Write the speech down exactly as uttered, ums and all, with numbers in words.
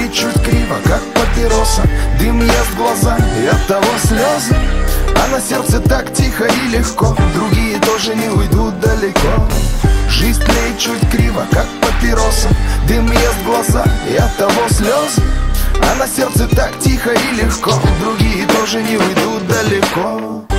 тлеет чуть криво, как папироса. Дым ест глаза, и от того слезы. А на сердце так тихо и легко, другие тоже не уйдут далеко. Жизнь тлеет чуть криво, как папироса. Дым ест глаза, и от того слезы. А на сердце так тихо и легко, другие тоже не уйдут далеко.